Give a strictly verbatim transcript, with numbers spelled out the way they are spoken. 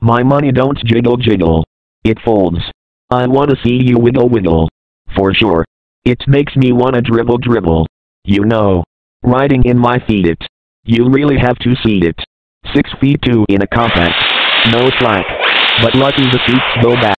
My money don't jiggle jiggle. It folds. I wanna see you wiggle wiggle. For sure. It makes me wanna dribble dribble. You know. Riding in my feet it. You really have to see it. Six feet two in a compact. No slack. But lucky the seats go back.